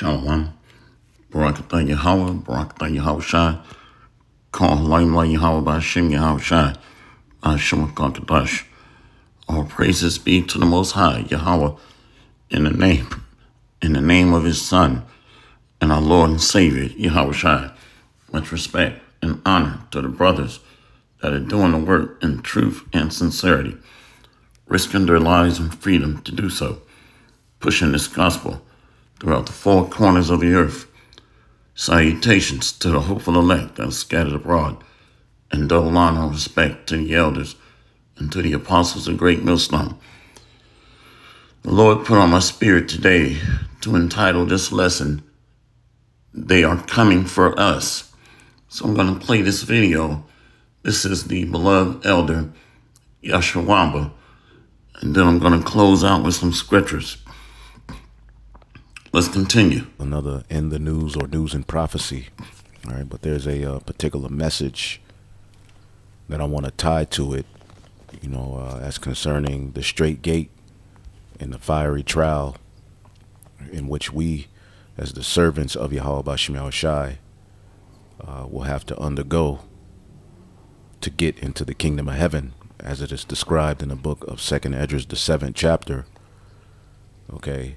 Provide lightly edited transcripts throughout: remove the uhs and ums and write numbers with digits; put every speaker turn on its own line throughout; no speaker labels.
Shalom. Barakatah Yahweh, Barakatah Yahweh Shai, Call Halayim Yahweh Ba'Shem Yahweh Shai, Ba'Shem HaKadosh. All praises be to the Most High, Yahweh, in the name of His Son, and our Lord and Savior, Yahweh Shai. Much respect and honor to the brothers that are doing the work in truth and sincerity, risking their lives and freedom to do so, pushing this gospel throughout the four corners of the earth. Salutations to the hopeful elect that are scattered abroad, and double honor and respect to the elders and to the apostles of Great Millstone. The Lord put on my spirit today to entitle this lesson, They Are Coming for Us. So I'm going to play this video. This is the beloved elder, Yashawamba, and then I'm going to close out with some scriptures. Let's continue.
Another In the News or News and Prophecy. All right, but there's a particular message that I want to tie to it, as concerning the straight gate and the fiery trial in which we, as the servants of Yahweh Ba'Shem Yahweh Shai, will have to undergo to get into the kingdom of heaven, as it is described in the book of 2nd Esdras, the 7th chapter. Okay.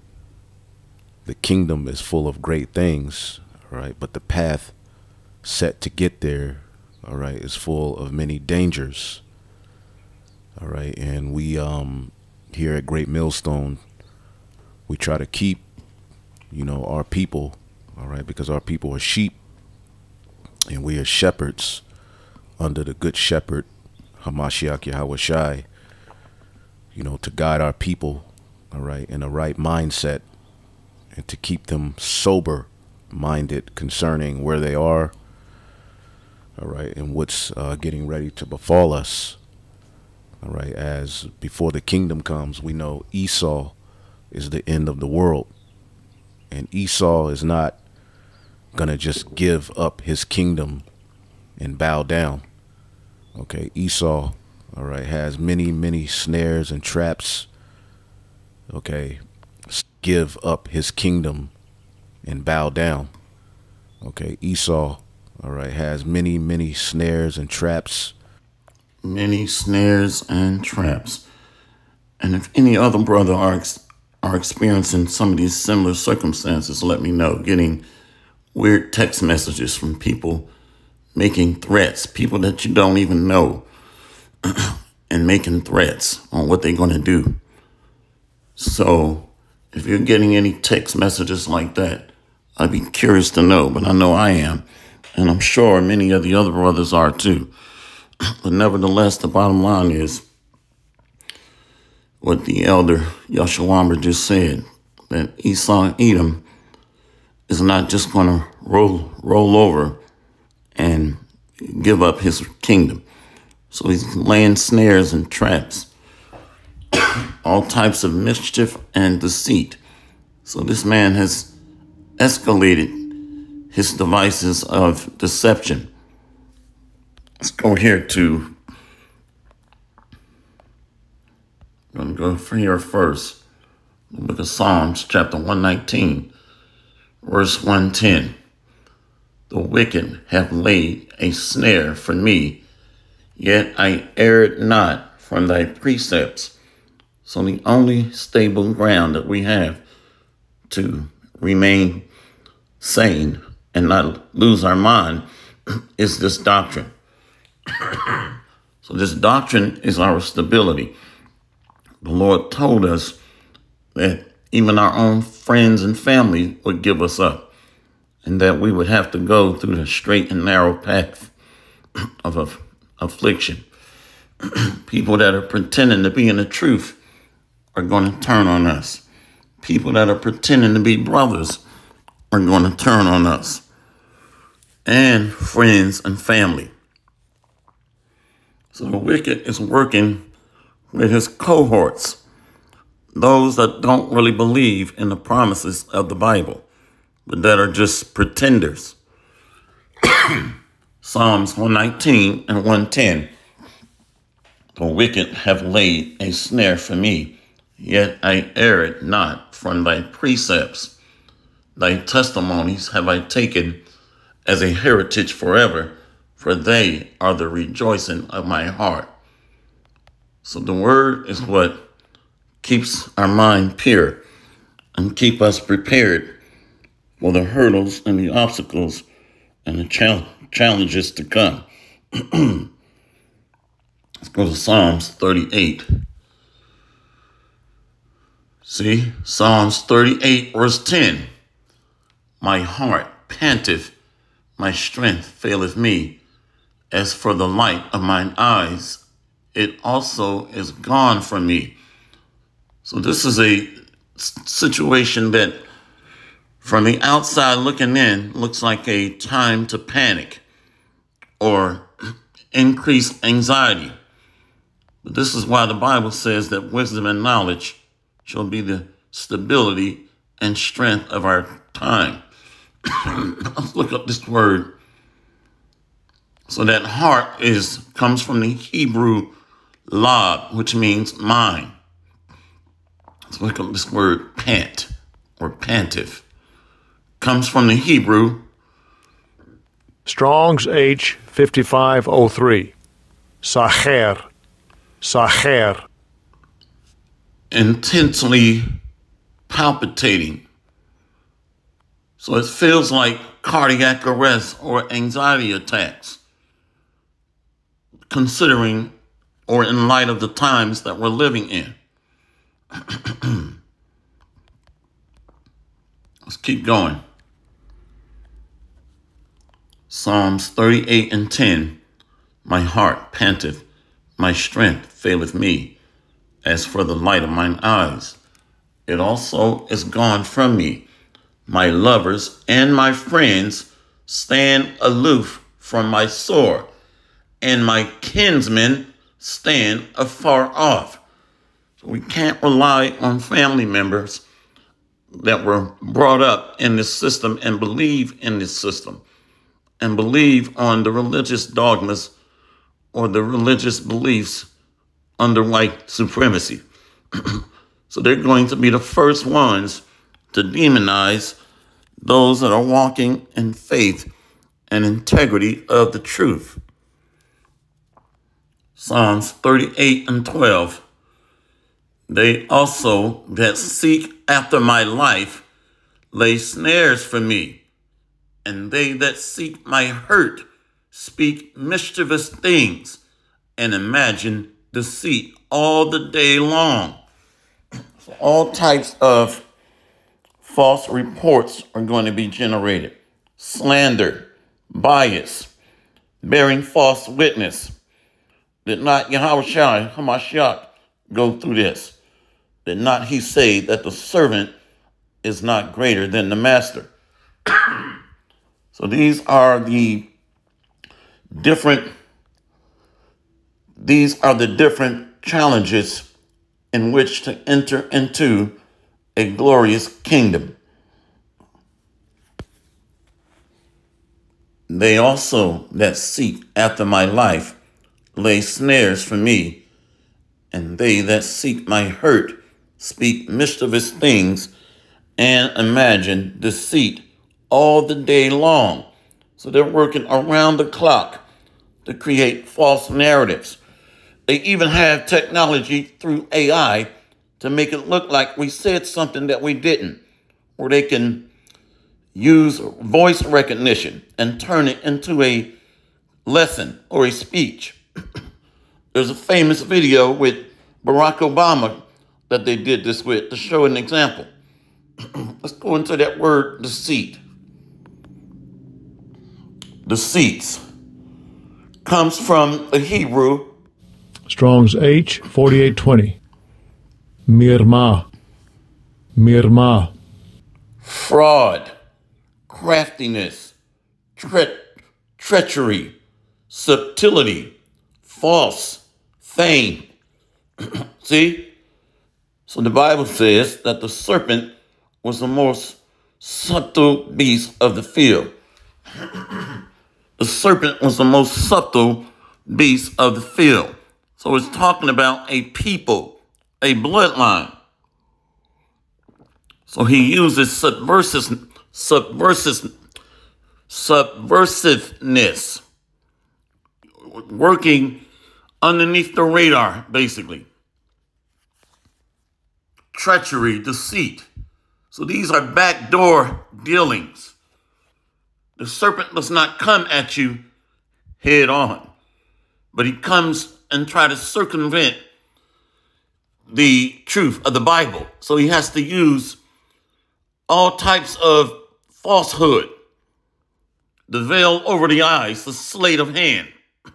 The kingdom is full of great things, all right, but the path set to get there, all right, is full of many dangers, all right, and we here at Great Millstone, we try to keep, our people, all right, because our people are sheep, and we are shepherds under the good shepherd, Hamashiach Yahweh Shai, to guide our people, all right, in the right mindset, and to keep them sober-minded concerning where they are, all right, and what's getting ready to befall us, all right, as before the kingdom comes, we know Esau is the end of the world, and Esau is not going to just give up his kingdom and bow down, okay? Esau, all right, has many, many snares and traps, okay? Give up his kingdom and bow down. Okay, Esau, all right, has many, many snares and traps.
Many snares and traps. And if any other brother are experiencing some of these similar circumstances, let me know. Getting weird text messages from people making threats, people that you don't even know, and making threats on what they're going to do. So if you're getting any text messages like that, I'd be curious to know, but I know I am, and I'm sure many of the other brothers are too. But nevertheless, the bottom line is what the elder Yashawamba just said, that Esau Edom is not just going to roll over and give up his kingdom. So he's laying snares and traps, all types of mischief and deceit. So this man has escalated his devices of deception. Let's go here to, I'm going to go from here first. The book of Psalms, chapter 119, verse 110. The wicked have laid a snare for me, yet I erred not from thy precepts. So the only stable ground that we have to remain sane and not lose our mind is this doctrine. So this doctrine is our stability. The Lord told us that even our own friends and family would give us up, and that we would have to go through the straight and narrow path of affliction. People that are pretending to be in the truth are going to turn on us. People that are pretending to be brothers are going to turn on us. And friends and family. So the wicked is working with his cohorts, those that don't really believe in the promises of the Bible, but that are just pretenders. Psalms 119 and 110. The wicked have laid a snare for me, yet I erred not from thy precepts. Thy testimonies have I taken as a heritage forever, for they are the rejoicing of my heart. So the word is what keeps our mind pure and keep us prepared for the hurdles and the obstacles and the challenges to come. Let's go to Psalms 38. See, Psalms 38, verse 10. My heart panteth, my strength faileth me. As for the light of mine eyes, it also is gone from me. So this is a situation that from the outside looking in looks like a time to panic or increase anxiety. But this is why the Bible says that wisdom and knowledge shall be the stability and strength of our time. Let's look up this word. So that heart comes from the Hebrew lab, which means mind. Let's look up this word pant or pantif. Comes from the Hebrew
Strong's H 5503. Sacher. Sacher.
Intensely palpitating. So it feels like cardiac arrest or anxiety attacks, considering or in light of the times that we're living in. Let's keep going. Psalms 38 and 10. My heart panteth, my strength faileth me. As for the light of mine eyes, it also is gone from me. My lovers and my friends stand aloof from my sore, and my kinsmen stand afar off. So we can't rely on family members that were brought up in this system and believe in this system and believe on the religious dogmas or the religious beliefs under white supremacy. So they're going to be the first ones to demonize those that are walking in faith and integrity of the truth. Psalms 38 and 12. They also that seek after my life lay snares for me, and they that seek my hurt speak mischievous things and imagine deceit all the day long. So all types of false reports are going to be generated. Slander, bias, bearing false witness. Did not Yahushua HaMashiach go through this? Did not he say that the servant is not greater than the master? So these are the different challenges in which to enter into a glorious kingdom. They also that seek after my life lay snares for me, and they that seek my hurt speak mischievous things and imagine deceit all the day long. So they're working around the clock to create false narratives. They even have technology through AI to make it look like we said something that we didn't, or they can use voice recognition and turn it into a lesson or a speech. There's a famous video with Barack Obama that they did this with to show an example. Let's go into that word deceit. Deceits comes from the Hebrew
Strong's H 4820. Mirma. Mirma.
fraud, craftiness, treachery, subtlety, false, feigned. See? So the Bible says that the serpent was the most subtle beast of the field. The serpent was the most subtle beast of the field. So it's talking about a people, a bloodline. So he uses subversiveness, working underneath the radar, basically. Treachery, deceit. So these are backdoor dealings. The serpent does not come at you head on, but he comes and try to circumvent the truth of the Bible. So he has to use all types of falsehood, the veil over the eyes, the sleight of hand.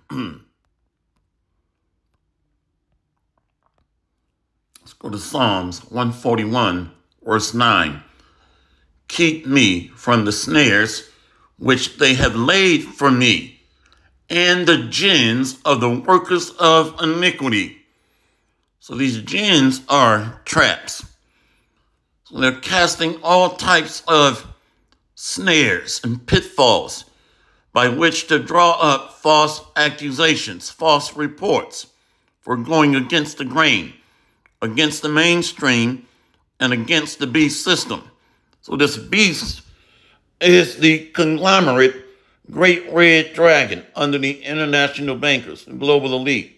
Let's go to Psalms 141, verse 9. Keep me from the snares which they have laid for me, and the gins of the workers of iniquity. So these gins are traps. So they're casting all types of snares and pitfalls by which to draw up false accusations, false reports for going against the grain, against the mainstream, and against the beast system. So this beast is the conglomerate great red dragon under the international bankers, the global elite.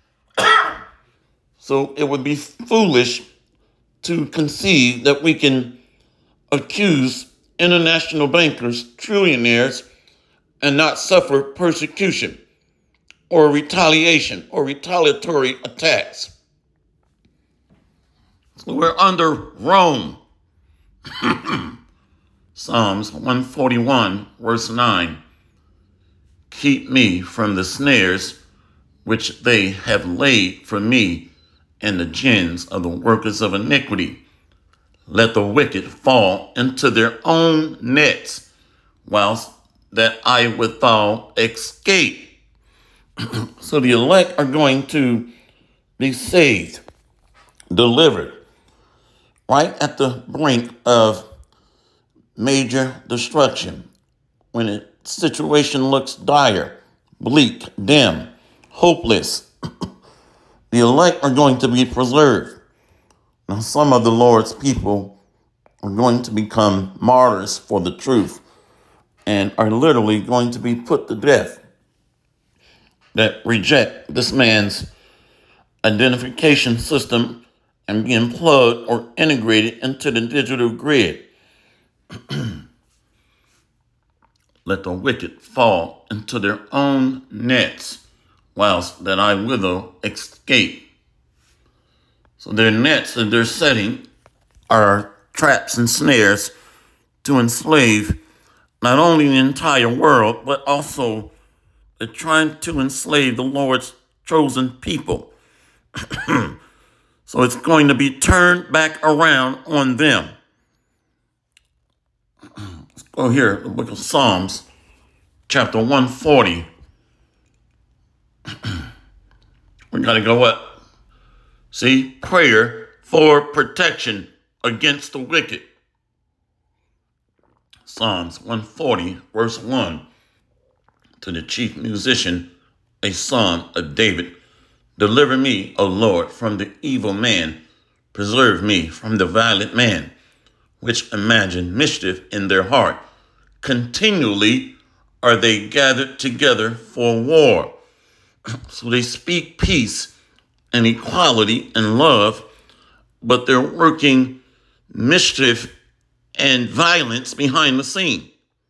So it would be foolish to conceive that we can accuse international bankers, trillionaires, and not suffer persecution or retaliation or retaliatory attacks. So we're under Rome. Psalms 141, verse 9. Keep me from the snares which they have laid for me, and the gins of the workers of iniquity. Let the wicked fall into their own nets, whilst that I withal escape. So the elect are going to be saved, delivered, right at the brink of major destruction, when the situation looks dire, bleak, dim, hopeless. The elect are going to be preserved. Now, some of the Lord's people are going to become martyrs for the truth and are literally going to be put to death that reject this man's identification system and being plugged or integrated into the digital grid. Let the wicked fall into their own nets, whilst that I will escape. So their nets that they're setting are traps and snares to enslave not only the entire world, but also they're trying to enslave the Lord's chosen people. So it's going to be turned back around on them. Let's go here, the book of Psalms, chapter 140. We got to go up. See, prayer for protection against the wicked. Psalms 140, verse 1. To the chief musician, a psalm of David. Deliver me, O Lord, from the evil man. Preserve me from the violent man, which imagine mischief in their heart. Continually are they gathered together for war. So they speak peace and equality and love, but they're working mischief and violence behind the scene.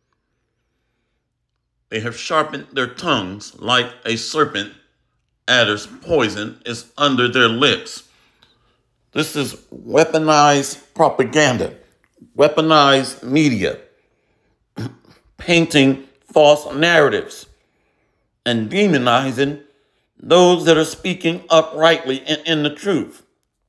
They have sharpened their tongues like a serpent. Adder's poison is under their lips. This is weaponized propaganda, weaponized media, painting false narratives and demonizing those that are speaking uprightly and in the truth.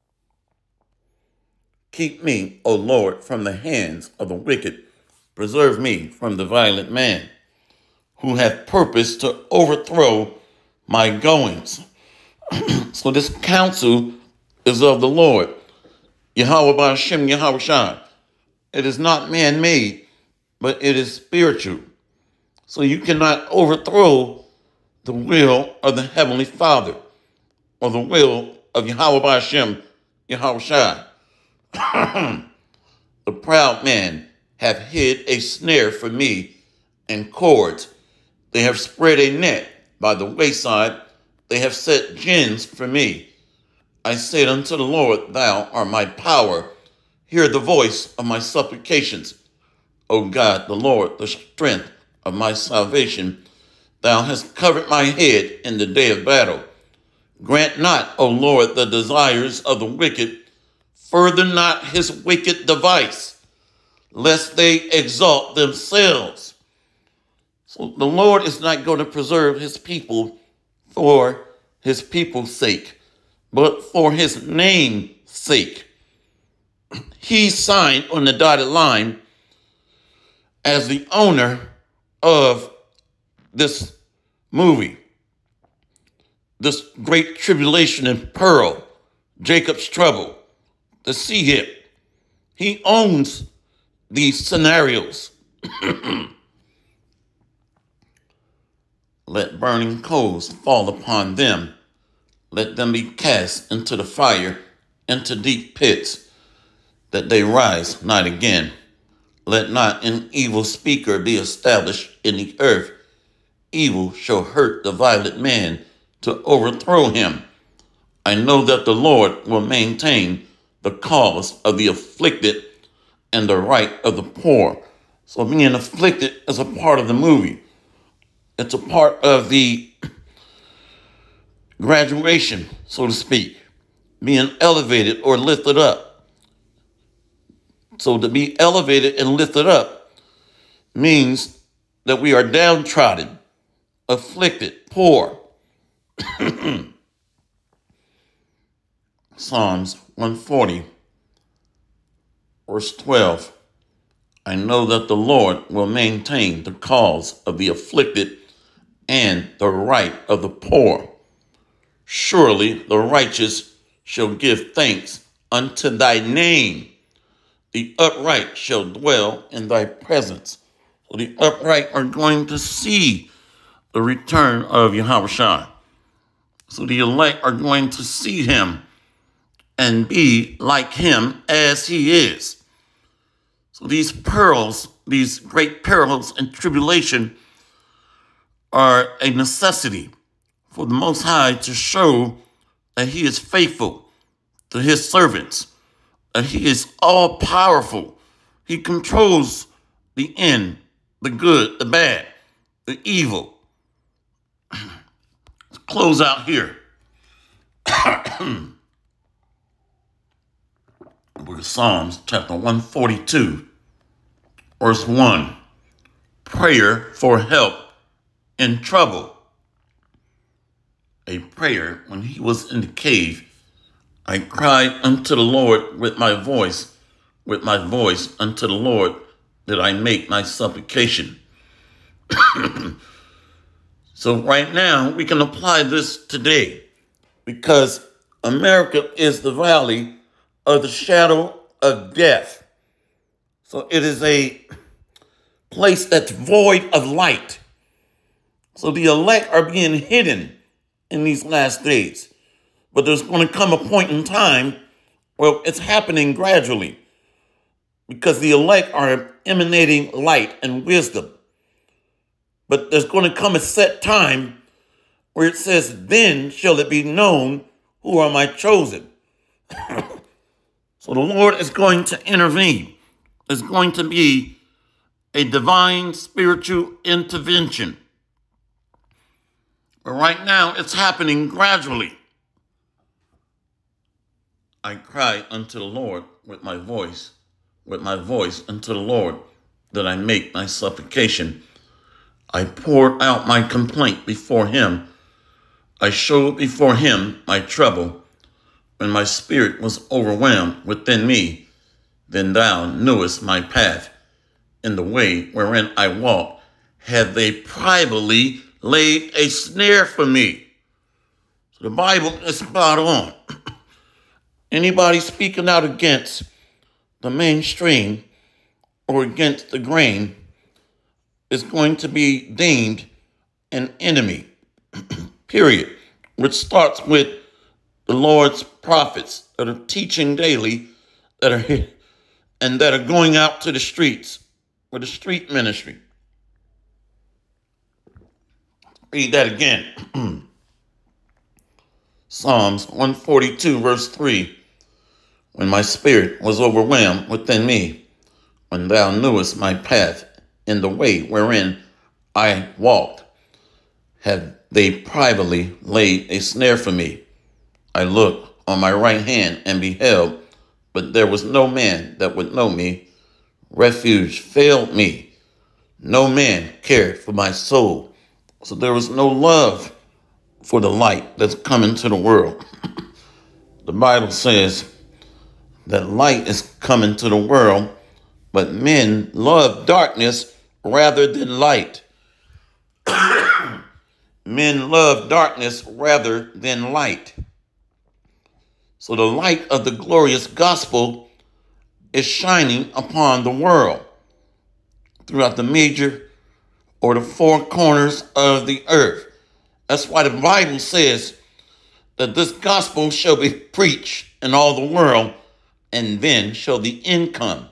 Keep me, O Lord, from the hands of the wicked. Preserve me from the violent man, who hath purpose to overthrow my goings. So this counsel is of the Lord, Yahweh Ba'ashem Yahweh Shai. It is not man-made, but it is spiritual. So you cannot overthrow the will of the Heavenly Father or the will of Yahweh Ba'ashem Yahweh Shai. The proud man have hid a snare for me and cords. They have spread a net by the wayside. They have set gins for me. I said unto the Lord, thou art my power. Hear the voice of my supplications. O God, the Lord, the strength of my salvation. Thou hast covered my head in the day of battle. Grant not, O Lord, the desires of the wicked. Further not his wicked device, lest they exalt themselves. So the Lord is not going to preserve his people for his people's sake, but for his name's sake. He signed on the dotted line as the owner of this movie, this great tribulation and peril, Jacob's trouble, the sea hip. He owns these scenarios. Let burning coals fall upon them. Let them be cast into the fire, into deep pits, that they rise not again. Let not an evil speaker be established in the earth. Evil shall hurt the violent man to overthrow him. I know that the Lord will maintain the cause of the afflicted and the right of the poor. So being afflicted is a part of the movie. It's a part of the graduation, so to speak, being elevated or lifted up. So to be elevated and lifted up means that we are downtrodden, afflicted, poor. Psalms 140, verse 12. I know that the Lord will maintain the cause of the afflicted and the right of the poor. Surely the righteous shall give thanks unto thy name. The upright shall dwell in thy presence. So the upright are going to see the return of Yahushua. So the elect are going to see him and be like him as he is. So these pearls, these great perils and tribulation are a necessity for the Most High to show that he is faithful to his servants, that he is all-powerful. He controls the end, the good, the bad, the evil. Let's close out here. Book of Psalms, chapter 142, verse 1. Prayer for help in trouble. A prayer when he was in the cave. I cried unto the Lord with my voice unto the Lord did I make my supplication. So right now we can apply this today because America is the valley of the shadow of death. So it is a place that's void of light. So the elect are being hidden in these last days. But there's going to come a point in time where it's happening gradually because the elect are emanating light and wisdom. But there's going to come a set time where it says, then shall it be known who are my chosen. So the Lord is going to intervene. There's going to be a divine spiritual intervention. But right now, it's happening gradually. I cried unto the Lord with my voice unto the Lord that I make my supplication. I poured out my complaint before him. I showed before him my trouble. When my spirit was overwhelmed within me, then thou knewest my path. In the way wherein I walked, had they privately laid a snare for me. So the Bible is spot on. Anybody speaking out against the mainstream or against the grain is going to be deemed an enemy, period, which starts with the Lord's prophets that are teaching daily, that are going out to the streets with the street ministry. Read that again. Psalms 142, verse 3. When my spirit was overwhelmed within me, when thou knewest my path in the way wherein I walked, have they privately laid a snare for me. I looked on my right hand and beheld, but there was no man that would know me. Refuge failed me. No man cared for my soul. So there was no love for the light that's come into the world. The Bible says that light is coming to the world, but men love darkness rather than light. Men love darkness rather than light. So the light of the glorious gospel is shining upon the world throughout the major or the four corners of the earth. That's why the Bible says that this gospel shall be preached in all the world, and then shall the end come.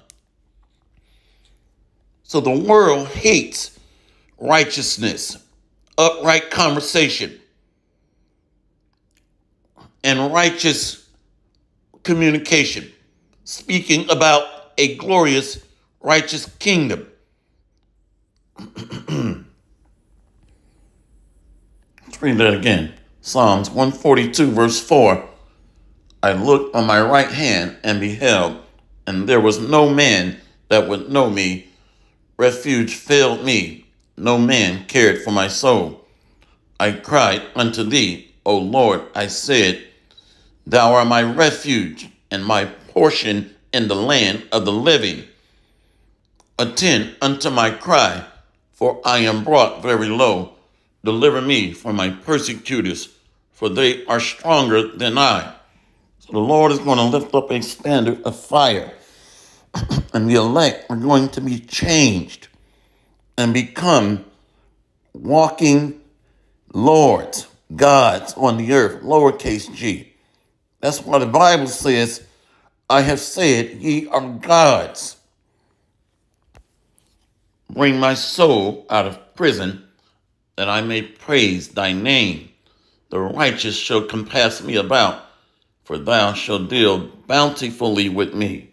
So the world hates righteousness, upright conversation, and righteous communication, speaking about a glorious, righteous kingdom. Let's read that again. Psalms 142, verse 4. I looked on my right hand and beheld, and there was no man that would know me. Refuge failed me. No man cared for my soul. I cried unto thee, O Lord, I said, thou art my refuge and my portion in the land of the living. Attend unto my cry, for I am brought very low. Deliver me from my persecutors, for they are stronger than I. So the Lord is going to lift up a standard of fire, and the elect are going to be changed and become walking lords, gods on the earth, lowercase g. That's why the Bible says, I have said, ye are gods. Bring my soul out of prison, that I may praise thy name. The righteous shall compass me about, for thou shalt deal bountifully with me.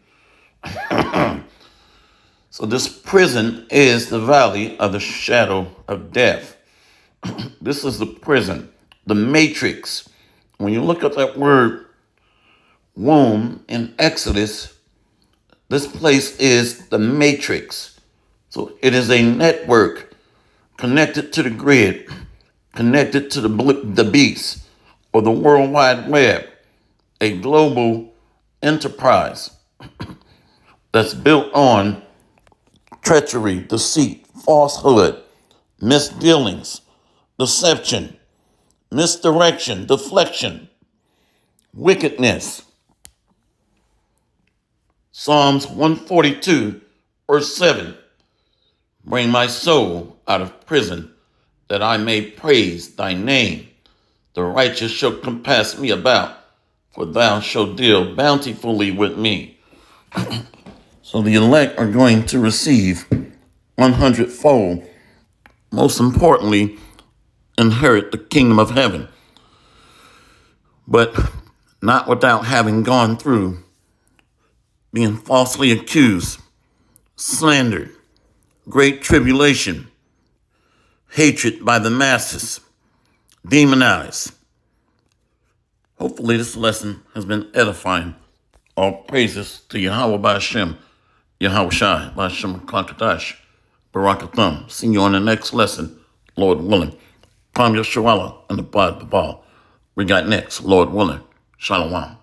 So this prison is the valley of the shadow of death. This is the prison, the matrix. When you look at that word womb in Exodus, this place is the matrix. So it is a network connected to the grid, connected to the beast or the World Wide Web, a global enterprise that's built on treachery, deceit, falsehood, misdealings, deception, misdirection, deflection, wickedness. Psalms 142, verse 7. Bring my soul out of prison, that I may praise thy name. The righteous shall compass me about, for thou shalt deal bountifully with me. So the elect are going to receive 100-fold. Most importantly, inherit the kingdom of heaven. But not without having gone through being falsely accused, slandered, great tribulation, hatred by the masses, demonized. Hopefully this lesson has been edifying. All praises to Yahweh Ba'Shem, Yahweh Shai, Ba'Shem Kakadash, Barakathum. See you on the next lesson, Lord willing. Kwam Yeshua and the Bad Babal. We got next, Lord willing. Shalom.